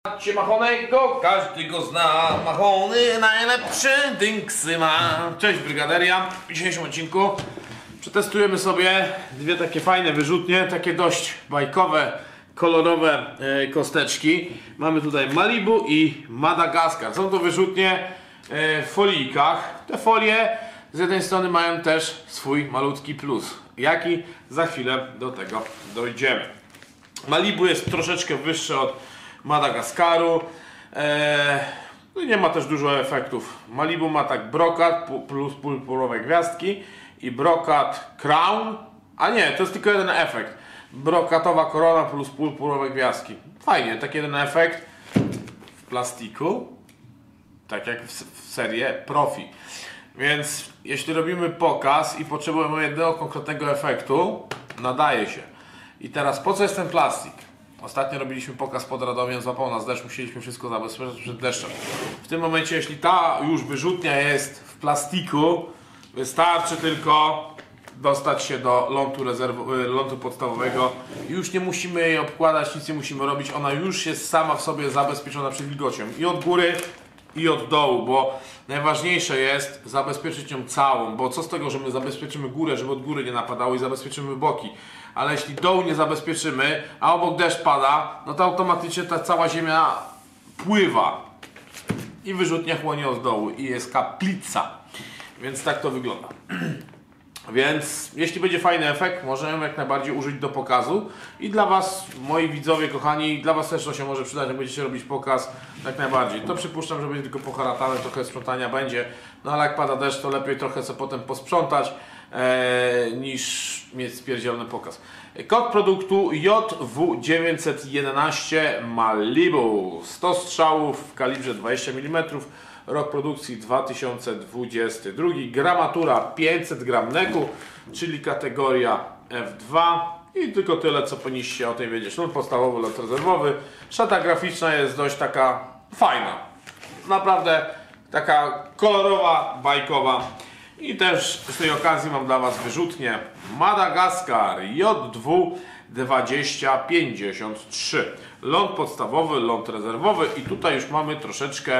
Machonego, każdy go zna. Machony najlepsze dynksy ma. Cześć Brygaderia. W dzisiejszym odcinku przetestujemy sobie dwie takie fajne wyrzutnie, takie dość bajkowe, kolorowe kosteczki. Mamy tutaj Malibu i Madagaskar. Są to wyrzutnie w folijkach. Te folie z jednej strony mają też swój malutki plus. Jaki? Za chwilę do tego dojdziemy. Malibu jest troszeczkę wyższe od Madagaskaru. No i nie ma też dużo efektów. Malibu ma tak brokat plus purpurowe gwiazdki i brokat crown. A nie, to jest tylko jeden efekt. Brokatowa korona plus purpurowe gwiazdki. Fajnie, taki jeden efekt w plastiku. Tak jak w serii Profi. Więc jeśli robimy pokaz i potrzebujemy jednego konkretnego efektu, nadaje się. I teraz po co jest ten plastik? Ostatnio robiliśmy pokaz pod Radomiem, złapał nas deszcz, musieliśmy wszystko zabezpieczyć przed deszczem. W tym momencie, jeśli ta już wyrzutnia jest w plastiku, wystarczy tylko dostać się do lądu podstawowego. Już nie musimy jej obkładać, nic nie musimy robić. Ona już jest sama w sobie zabezpieczona przed wilgocią. I od góry, i od dołu, bo najważniejsze jest zabezpieczyć ją całą, bo co z tego, że my zabezpieczymy górę, żeby od góry nie napadało i zabezpieczymy boki. Ale jeśli dołu nie zabezpieczymy, a obok deszcz pada, no to automatycznie ta cała ziemia pływa i wyrzutnia chłonie od dołu i jest kaplica. Więc tak to wygląda. Więc jeśli będzie fajny efekt, możemy jak najbardziej użyć do pokazu. I dla Was, moi widzowie kochani, dla Was też to się może przydać, jak będziecie robić pokaz, jak najbardziej. To przypuszczam, że będzie tylko poharatane, trochę sprzątania będzie. No ale jak pada deszcz, to lepiej trochę sobie potem posprzątać, niż mieć spierdzielony pokaz. Kod produktu JW911 Malibu. 100 strzałów w kalibrze 20 mm. Rok produkcji 2022. Gramatura 500 gram neku, czyli kategoria F2. I tylko tyle, co powinniście o tym wiedzieć. Sznur podstawowy, lot rezerwowy. Szata graficzna jest dość taka fajna. Naprawdę taka kolorowa, bajkowa. I też z tej okazji mam dla Was wyrzutnię Madagaskar JW2053. Ląd podstawowy, ląd rezerwowy i tutaj już mamy troszeczkę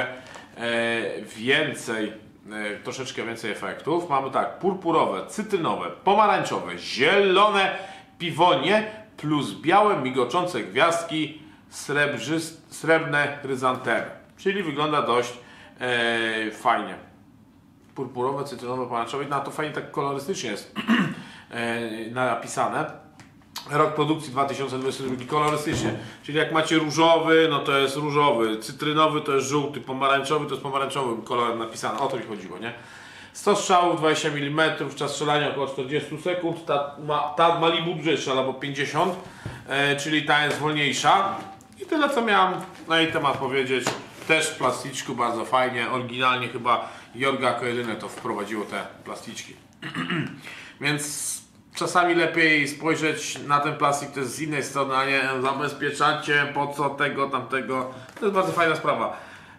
więcej efektów. Mamy tak, purpurowe, cytrynowe, pomarańczowe, zielone piwonie plus białe migoczące gwiazdki, srebrne chryzantemy. Czyli wygląda dość fajnie. Purpurowe, cytrynowe, pomarańczowe. No to fajnie tak kolorystycznie jest napisane. Rok produkcji 2022 kolorystycznie. Czyli jak macie różowy, no to jest różowy, cytrynowy to jest żółty, pomarańczowy to jest pomarańczowym kolorem napisane. O to mi chodziło, nie? 100 strzałów, 20 mm, czas strzelania około 40 sekund. Ta Malibu dłużej strzela, bo 50, czyli ta jest wolniejsza. I tyle co miałem na jej temat powiedzieć. Też w plasticzku, bardzo fajnie. Oryginalnie chyba Jorga jako jedyne to wprowadziło te plasticzki. Więc czasami lepiej spojrzeć na ten plastik też z innej strony, a nie zabezpieczacie, po co tego, tamtego. To jest bardzo fajna sprawa.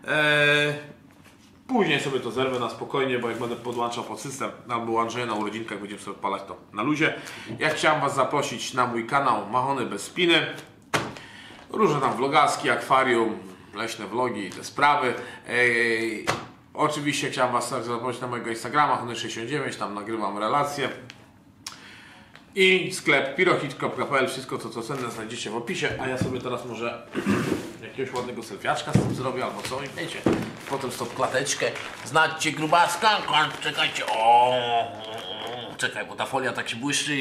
Później sobie to zerwę na spokojnie, bo jak będę podłączał pod system albo łączenie na urodzinkach, będziemy sobie odpalać to na luzie. Ja chciałem Was zaprosić na mój kanał Machony bez spiny. Różne tam vlogaski, akwarium, leśne vlogi i te sprawy. Oczywiście chciałem Was zaprosić na mojego Instagrama Hony69, tam nagrywam relacje. I sklep pirohit.pl, wszystko co cenne znajdziecie w opisie, a ja sobie teraz może jakiegoś ładnego selfiaczka z tym zrobię albo co i wiecie, potem stop klateczkę, znajdźcie grubaska, czekajcie, czekaj, bo ta folia tak się błyszczy,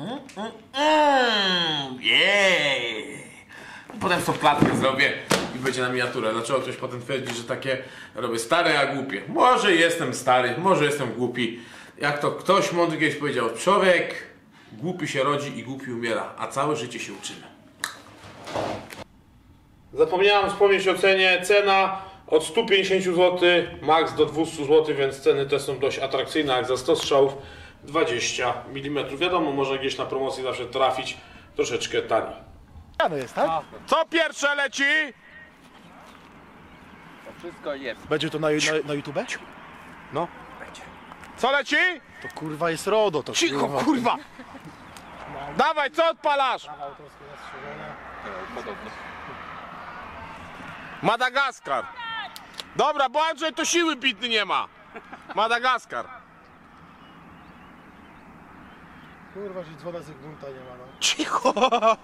potem stop klatkę zrobię i będzie na miniaturę. Dlaczego ktoś potem twierdzi, że takie robię stare, a głupie? Może jestem stary, może jestem głupi, jak to ktoś mądry kiedyś powiedział, człowiek głupi się rodzi i głupi umiera, a całe życie się uczymy. Zapomniałem wspomnieć o cenie. Cena od 150 zł, max do 200 zł, więc ceny te są dość atrakcyjne, jak za 100 strzałów 20 mm. Wiadomo, może gdzieś na promocji zawsze trafić troszeczkę taniej. No jest, tak? Co pierwsze leci? To wszystko jest. Będzie to na YouTube? No. Co leci? To kurwa jest RODO, to Cicho, kurwa! Dawaj, co odpalasz? Podobno. Madagaskar. Dobra, bo Andrzej to siły bitny nie ma. Madagaskar. Kurwa, że dzwona Zygmunta nie ma, no. Cicho.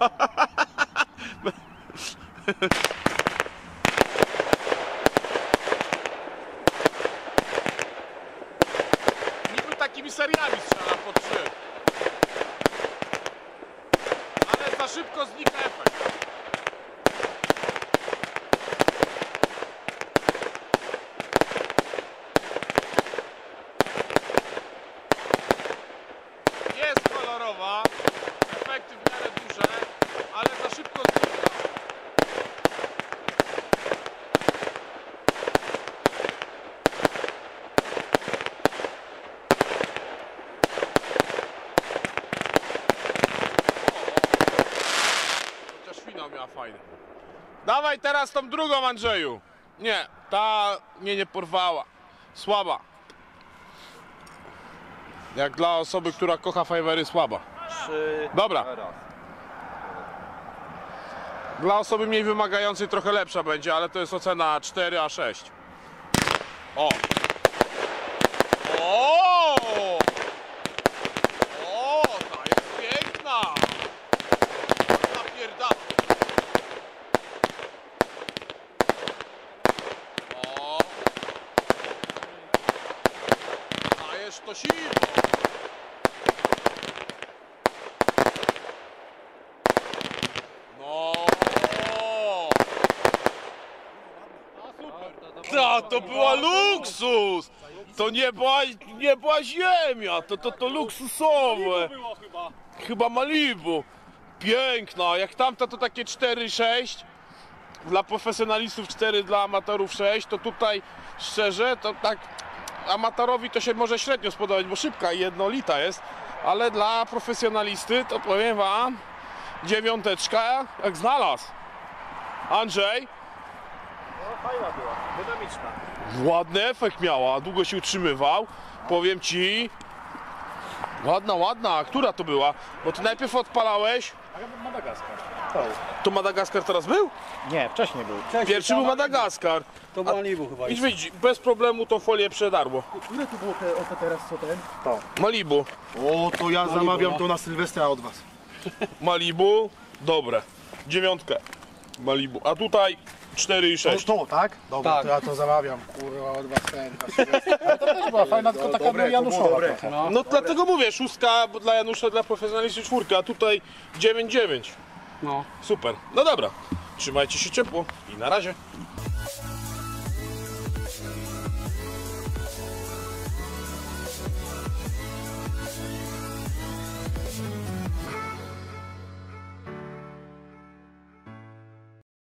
Niby takimi seriami strzela po 3. Ale za szybko znika efekt. Jest kolorowa, efekty w miarę duże, ale za szybko znika. Chociaż finał miała fajny. Dawaj teraz tą drugą, Andrzeju. Nie, ta mnie nie porwała. Słaba. Jak dla osoby, która kocha fajewery, słaba. 3. Dobra. Raz. Dla osoby mniej wymagającej trochę lepsza będzie, ale to jest ocena 4 a 6. O! O! O! Ta jest piękna! Napierdala. O! Dajesz to siło! No! To była luksus! To nie była ziemia, to luksusowe. Chyba Malibu. Piękna, jak tamta to takie 4,6. Dla profesjonalistów 4, dla amatorów 6. To tutaj szczerze, to tak amatorowi to się może średnio spodobać, bo szybka i jednolita jest. Ale dla profesjonalisty to powiem wam, 9 jak znalazł. Andrzej? No fajna była, dynamiczna. Ładny efekt miała, długo się utrzymywał. Powiem ci. Ładna, a która to była? Bo ty najpierw odpalałeś. Madagaskar. To Madagaskar teraz był? Nie, wcześniej był. Pierwszy był Madagaskar. To był Malibu chyba. Idź wyjdź, bez problemu tą folię przedarło. Które tu było te teraz, co ten? Malibu. O, to ja zamawiam to na Sylwestra od was. Malibu, dobre. 9 Malibu. A tutaj 4,6. To, tak? Dobra, Tak. to ja to zamawiam. Kurwa, od was ten. na Sylwestra. Ale to też była fajna, tylko taka dobre, no, Januszowa. to było dobre. trochę. No dlatego mówię, 6 bo dla Janusza, dla profesjonalistów 4, a tutaj 9,9. No. Super. No dobra. Trzymajcie się ciepło i na razie.